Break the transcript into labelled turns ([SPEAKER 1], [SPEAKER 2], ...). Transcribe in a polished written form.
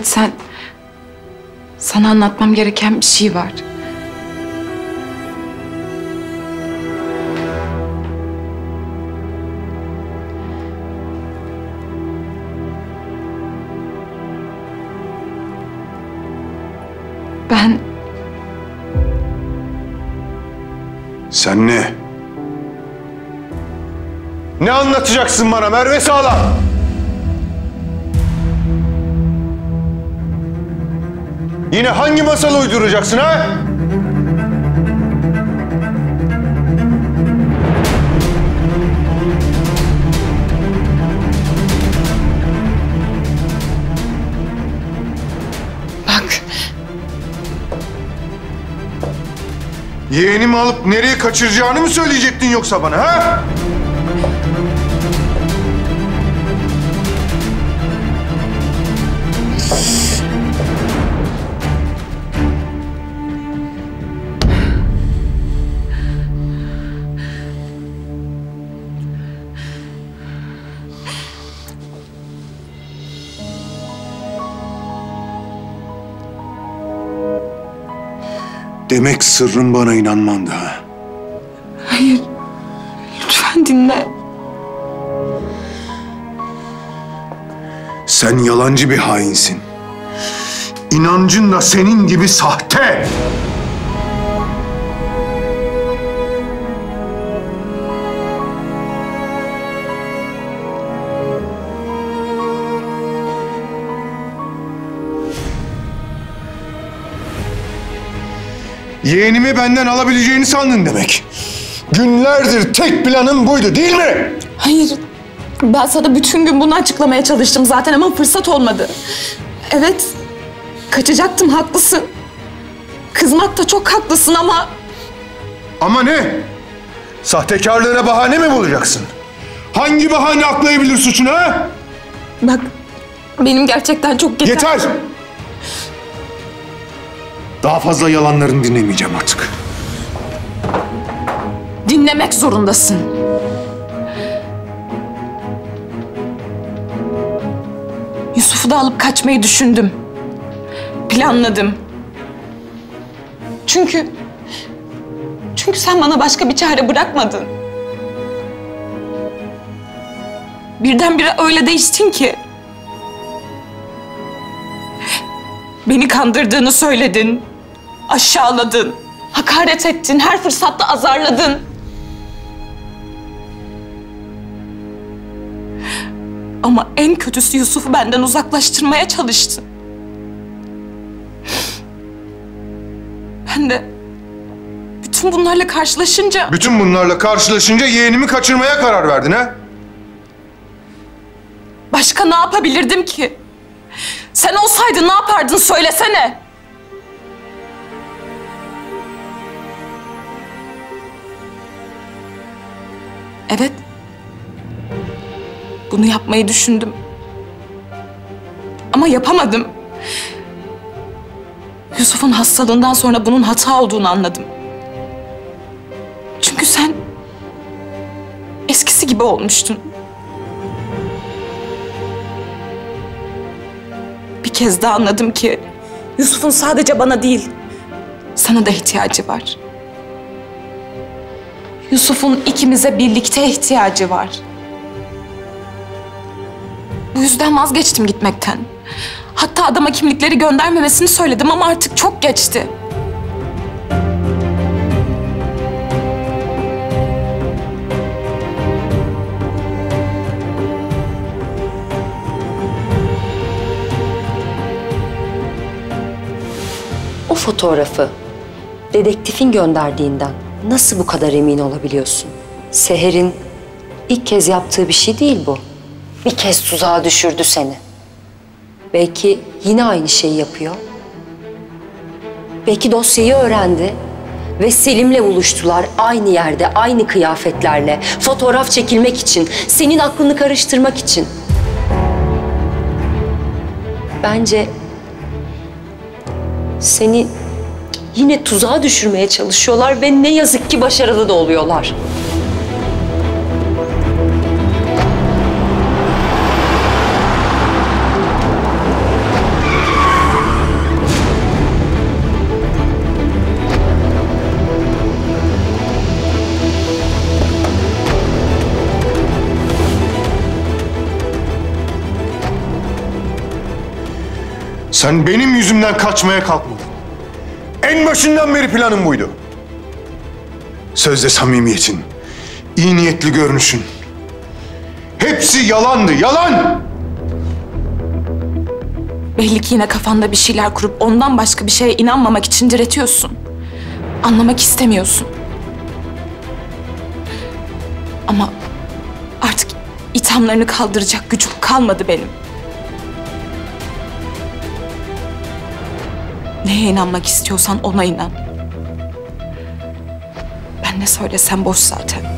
[SPEAKER 1] müsaitsen sana anlatmam gereken bir şey var.
[SPEAKER 2] Sen ne? Ne anlatacaksın bana Merve Sağlam? Yine hangi masalı uyduracaksın ha?
[SPEAKER 1] Bak.
[SPEAKER 2] Yeğenimi alıp nereye kaçıracağını mı söyleyecektin yoksa bana ha? Demek sırrın bana inanmandı ha?
[SPEAKER 1] Hayır. Lütfen dinle.
[SPEAKER 2] Sen yalancı bir hainsin. İnancın da senin gibi sahte. Yeğenimi benden alabileceğini sandın demek. Günlerdir tek planın buydu değil mi?
[SPEAKER 1] Hayır. Ben sana bütün gün bunu açıklamaya çalıştım zaten ama fırsat olmadı. Evet. Kaçacaktım, haklısın. Kızmakta çok haklısın ama...
[SPEAKER 2] Ama ne? Sahtekarlığına bahane mi bulacaksın? Hangi bahane aklayabilir suçunu ha?
[SPEAKER 1] Bak, benim gerçekten çok geç...
[SPEAKER 2] Yeter! Daha fazla yalanlarını dinlemeyeceğim artık.
[SPEAKER 1] Dinlemek zorundasın. Yusuf'u da alıp kaçmayı düşündüm. Planladım. Çünkü sen bana başka bir çare bırakmadın. Birdenbire öyle değiştin ki. Beni kandırdığını söyledin. Aşağıladın. Hakaret ettin. Her fırsatta azarladın. Ama en kötüsü Yusuf'u benden uzaklaştırmaya çalıştın. Ben de bütün bunlarla karşılaşınca...
[SPEAKER 2] Bütün bunlarla karşılaşınca yeğenimi kaçırmaya karar verdin ha?
[SPEAKER 1] Başka ne yapabilirdim ki? Sen olsaydın ne yapardın söylesene. Evet. Bunu yapmayı düşündüm. Ama yapamadım. Yusuf'un hastalığından sonra bunun hata olduğunu anladım. Çünkü sen eskisi gibi olmuştun. Bir kez daha anladım ki Yusuf'un sadece bana değil, sana da ihtiyacı var. Yusuf'un ikimize birlikte ihtiyacı var. Bu yüzden vazgeçtim gitmekten. Hatta adama kimlikleri göndermemesini söyledim ama artık çok geçti.
[SPEAKER 3] O fotoğrafı dedektifin gönderdiğinden nasıl bu kadar emin olabiliyorsun? Seher'in ilk kez yaptığı bir şey değil bu. Bir kez tuzağa düşürdü seni. Belki yine aynı şeyi yapıyor. Belki dosyayı öğrendi ve Selim'le buluştular aynı yerde, aynı kıyafetlerle. Fotoğraf çekilmek için, senin aklını karıştırmak için. Bence seni yine tuzağa düşürmeye çalışıyorlar ve ne yazık ki başarılı da oluyorlar.
[SPEAKER 2] Sen benim yüzümden kaçmaya kalkmadın. En başından beri planın buydu. Sözde samimiyetin, iyi niyetli görünüşün. Hepsi yalandı, yalan!
[SPEAKER 1] Belli ki yine kafanda bir şeyler kurup ondan başka bir şeye inanmamak için diretiyorsun. Anlamak istemiyorsun. Ama artık ithamlarını kaldıracak gücüm kalmadı benim. Neye inanmak istiyorsan ona inan. Ben ne söylesem boş zaten.